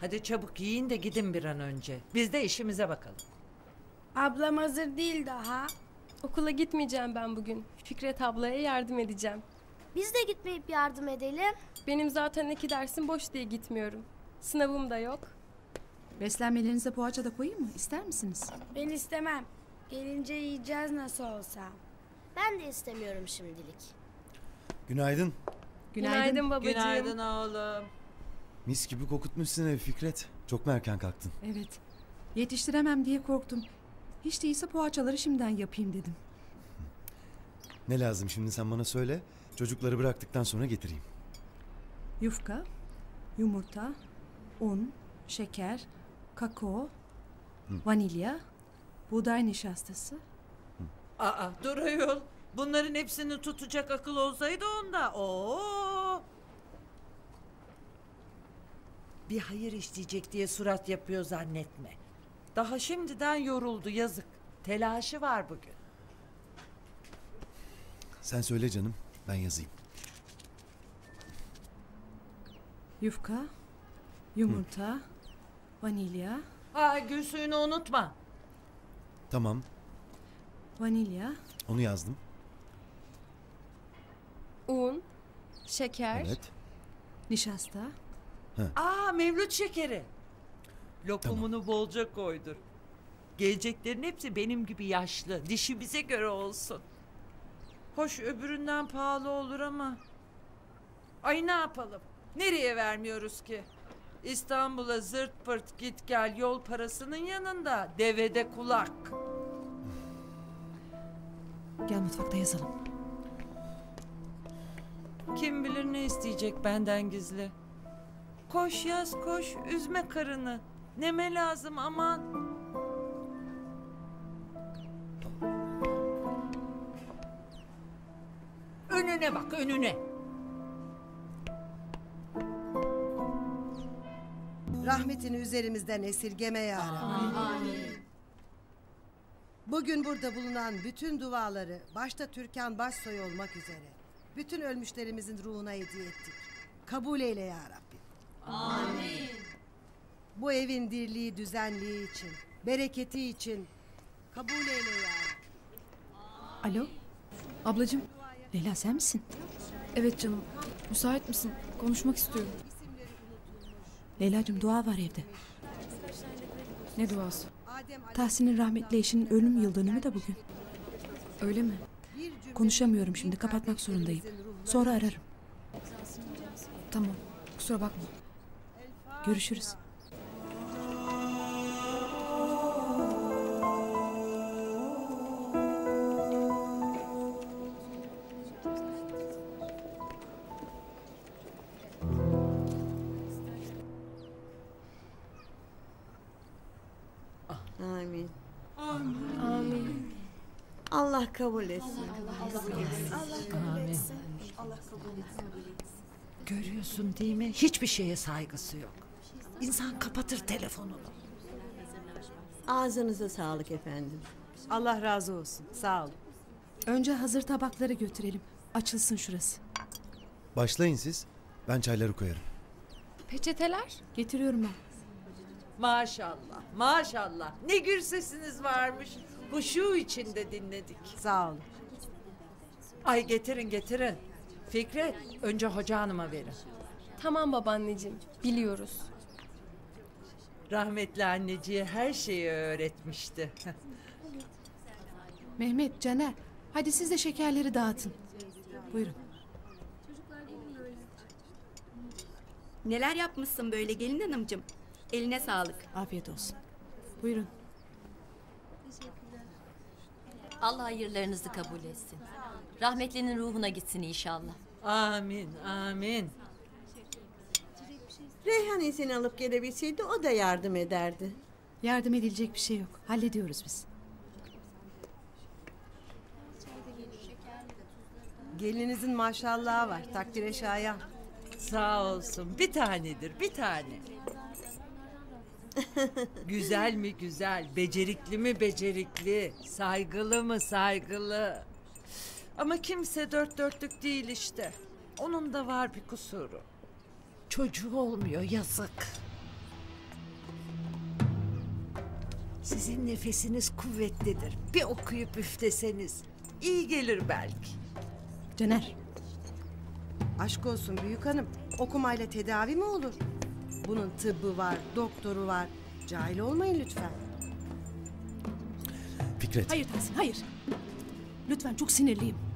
Hadi çabuk yiyin de gidin bir an önce. Biz de işimize bakalım. Ablam hazır değil daha. Okula gitmeyeceğim ben bugün. Fikret ablaya yardım edeceğim. Biz de gitmeyip yardım edelim. Benim zaten 2 dersim boş diye gitmiyorum. Sınavım da yok. Beslenmelerinize poğaça da koyayım mı? İster misiniz? Ben istemem. Gelince yiyeceğiz nasıl olsa. Ben de istemiyorum şimdilik. Günaydın. Günaydın babacığım. Günaydın oğlum. Mis gibi kokutmuşsun evi Fikret. Çok mu erken kalktın? Evet. Yetiştiremem diye korktum. Hiç değilse poğaçaları şimdiden yapayım dedim. Ne lazım şimdi sen bana söyle. Çocukları bıraktıktan sonra getireyim. Yufka, yumurta, un, şeker, kakao, vanilya, buğday nişastası. Aa dur ayol. Bunların hepsini tutacak akıl olsaydı onda. Oo. Bir hayır işleyecek diye surat yapıyor zannetme. Daha şimdiden yoruldu yazık. Telaşı var bugün. Sen söyle canım. Ben yazayım. Yufka, yumurta, vanilya, Aa gül suyunu unutma. Tamam. vanilya, Onu yazdım. Un, şeker. Evet. nişasta. Aa mevlüt şekeri. Lokumunu bolca koydur. Geleceklerin hepsi benim gibi yaşlı. Dişi bize göre olsun. Hoş öbüründen pahalı olur ama. Ay ne yapalım? Nereye vermiyoruz ki? İstanbul'a zırt pırt git gel yol parasının yanında devede kulak. Gel mutfakta yazalım. Kim bilir ne isteyecek benden gizli. Koş yaz koş üzme karını. Neme lazım aman. Önüne bak önüne. Rahmetini üzerimizden esirgeme ya Rabbi. Bugün burada bulunan bütün duaları başta Türkan Başsoy olmak üzere bütün ölmüşlerimizin ruhuna hediye ettik. Kabul eyle ya Rabbi. Amin. Bu evin dirliği, düzenliği için, bereketi için kabul eyle ya Rabbi. Alo? Ablacığım. Leyla sen misin? Evet canım. Müsait misin? Konuşmak istiyorum. Leyla'cığım dua var evde. Ne duası? Tahsin'in rahmetli eşinin ölüm yıl dönümü de bugün. Öyle mi? Konuşamıyorum şimdi, kapatmak zorundayım. Sonra ararım. Tamam. Kusura bakma. Görüşürüz. Amin. Amin. Allah kabul etsin. Görüyorsun değil mi? Hiçbir şeye saygısı yok. İnsan kapatır telefonunu. Ağzınıza sağlık efendim. Allah razı olsun. Sağ olun. Önce hazır tabakları götürelim. Açılsın şurası. Başlayın siz. Ben çayları koyarım. Peçeteler? Getiriyorum ben. Maşallah, maşallah. Ne gür sesiniz varmış. Huşu içinde dinledik. Sağ olun. Ay getirin getirin. Fikret, önce hoca hanıma verin. Tamam babaanneciğim. Biliyoruz. Rahmetli anneciğe her şeyi öğretmişti. Mehmet, Caner. Hadi siz de şekerleri dağıtın. Buyurun. Neler yapmışsın böyle gelin hanımcığım. Eline sağlık. Afiyet olsun. Buyurun. Allah hayırlarınızı kabul etsin. Rahmetlinin ruhuna gitsin inşallah. Amin, amin. Reyhan seni alıp gelebilseydi o da yardım ederdi. Yardım edilecek bir şey yok. Hallediyoruz biz. Gelinizin maşallahı var. Takdire şayan. Sağ olsun. Bir tanedir, bir tane. Güzel mi güzel, becerikli mi becerikli, saygılı mı saygılı. Ama kimse dört dörtlük değil işte. Onun da var bir kusuru. Çocuğu olmuyor yazık. Sizin nefesiniz kuvvetlidir. Bir okuyup üfleseniz. İyi gelir belki. Caner. Aşk olsun büyük hanım. Okumayla tedavi mi olur? Bunun tıbbı var, doktoru var. Cahil olmayın lütfen. Fikret. Hayır Tahsin hayır. Lütfen çok sinirliyim.